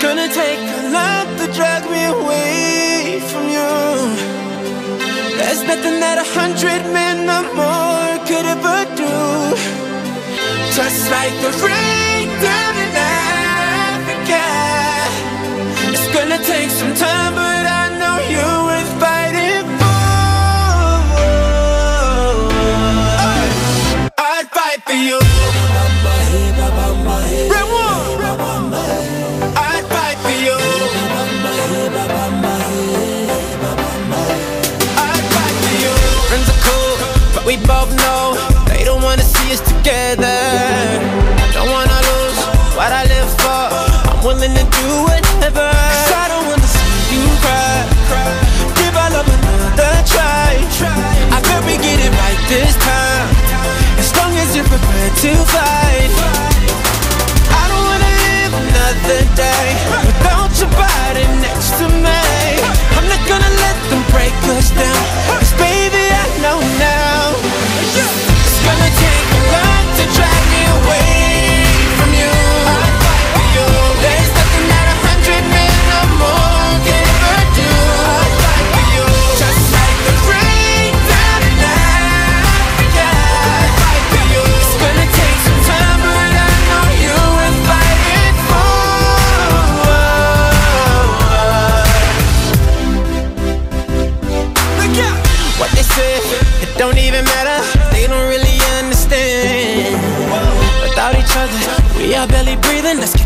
gonna take a lot to drag me away from you. There's nothing that 100 men or more could ever do. Just like the rain down in Africa, it's gonna take some time, but I know you're worth fighting for. I'd fight for you. Red one, I'd fight for you. I'd fight for you. Friends are cool, but we both know they don't wanna see us together. Don't wanna lose what I live for. I'm willing to do whatever, 'cause I don't wanna see you cry. Give our love another try. I bet we get it right this time, as long as you're prepared to fight. I don't wanna live another day without your body next to me. I'm not gonna let them break us down, 'cause baby I know now it's gonna take a lot to drag me away from you. I'd fight for you. There's nothing that 100 men or more can ever do. I'd fight for you. Just like the rain down in Africa, I'd fight for you. It's gonna take some time, but I know you will fight it for. Look out! What they say, it don't even matter. They don't really understand. Without each other, we are barely breathing. Let's